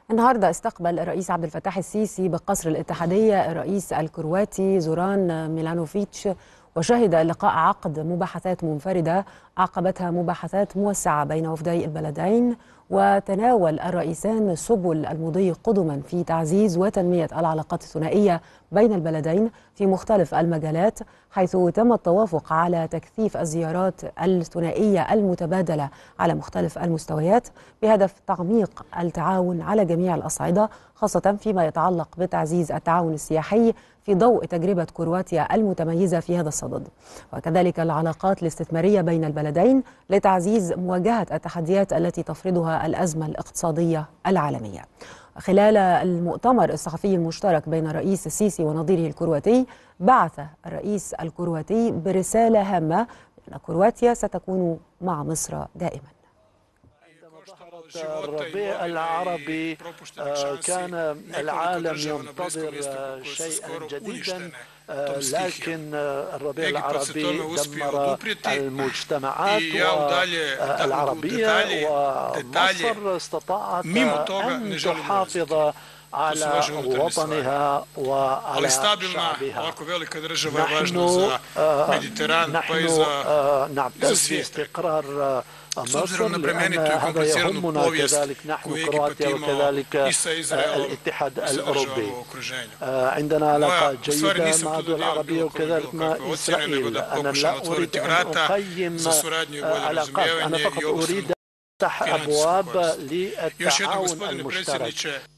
النهارده استقبل الرئيس عبد الفتاح السيسي بقصر الاتحادية الرئيس الكرواتي زوران ميلانوفيتش، وشهد اللقاء عقد مباحثات منفردة عقبتها مباحثات موسعة بين وفدي البلدين. وتناول الرئيسان سبل المضي قدما في تعزيز وتنمية العلاقات الثنائية بين البلدين في مختلف المجالات، حيث تم التوافق على تكثيف الزيارات الثنائية المتبادلة على مختلف المستويات بهدف تعميق التعاون على جميع الأصعدة، خاصة فيما يتعلق بتعزيز التعاون السياحي في ضوء تجربة كرواتيا المتميزة في هذا الصدد، وكذلك العلاقات الاستثمارية بين البلدين لتعزيز مواجهة التحديات التي تفرضها الأزمة الاقتصادية العالمية. خلال المؤتمر الصحفي المشترك بين الرئيس السيسي ونظيره الكرواتي، بعث الرئيس الكرواتي برسالة هامة أن كرواتيا ستكون مع مصر دائما. الربيع العربي كان العالم ينتظر شيئا جديدا، لكن الربيع العربي دمر المجتمعات العربية، ومصر استطاعت أن تحافظ على وطنها وعلى شعبها. نحن نعتز باستقرار مصر، لأن هذا يهمنا كذلك نحن كرواتيا وكذلك الاتحاد الأوروبي. عندنا علاقات جيدة مع الدول العربية وكذلك مع إسرائيل. أنا لا أريد أن أقيم علاقات، أنا فقط أريد أن أفتح أبواب للتعاون المشترك.